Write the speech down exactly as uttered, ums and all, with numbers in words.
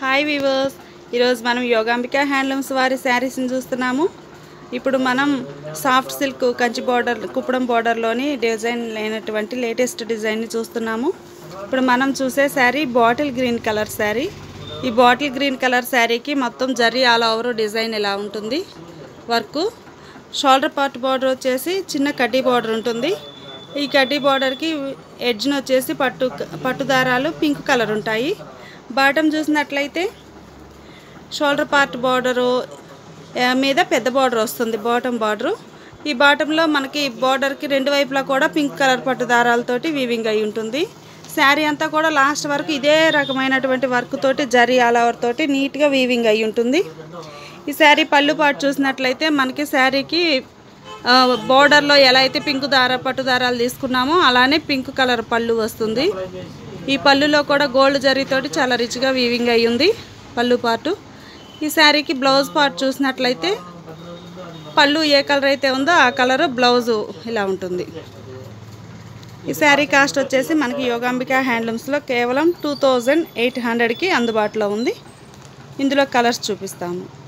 Hi weavers, ఈరోజు మనం Yogambika handlooms వారి శారీస్ని చూస్తున్నాము. ఇప్పుడు మనం soft silk Kanchi border Kuppadam బార్డర్లోని డిజైన్ లేనటువంటి లేటెస్ట్ డిజైన్ని చూస్తున్నాము. ఇప్పుడు మనం చూసే sari bottle green colour sari. ఈ బాటిల్ గ్రీన్ కలర్ శారీకి మొత్తం జరీ ఆల్ ఓవర్ డిజైన్ ఇలా ఉంటుంది. వర్క్ షోల్డర్ పార్ట్ బార్డర్ వచ్చేసి చిన్న కడ్డీ బార్డర్ ఉంటుంది. ఈ కడ్డీ బార్డర్కి ఎడ్జ్ను వచ్చేసి పట్టు పట్టు దారాలు పింక్ కలర్ ఉంటాయి. బాటమ్ చూసినట్లయితే షోల్డర్ పార్ట్ బార్డరు మీద పెద్ద బార్డర్ వస్తుంది, బాటమ్ బార్డరు. ఈ బాటంలో మనకి బార్డర్కి రెండు వైపులా కూడా పింక్ కలర్ పట్టు దారాలతోటి వీవింగ్ అయి ఉంటుంది. శారీ అంతా కూడా లాస్ట్ వరకు ఇదే రకమైనటువంటి వర్క్ తోటి జరీ ఆల్ ఓవర్ తోటి నీట్గా వీవింగ్ అయి ఉంటుంది. ఈ శారీ పళ్ళు పాటు చూసినట్లయితే మనకి శారీకి బార్డర్లో ఎలా అయితే పింక్ దార పట్టు దారాలు తీసుకున్నామో అలానే పింక్ కలర్ పళ్ళు వస్తుంది. ఈ పళ్ళులో కూడా గోల్డ్ జరీతోటి చాలా రిచ్గా వీవింగ్ అయి ఉంది పళ్ళు పార్టు. ఈ శారీకి బ్లౌజ్ పార్ట్ చూసినట్లయితే పళ్ళు ఏ కలర్ అయితే ఉందో ఆ కలరు బ్లౌజు ఇలా ఉంటుంది. ఈ శారీ కాస్ట్ వచ్చేసి మనకి యోగాంబిక హ్యాండ్లూమ్స్లో కేవలం టూ థౌజండ్ ఎయిట్ హండ్రెడ్కి అందుబాటులో ఉంది. ఇందులో కలర్స్ చూపిస్తాము.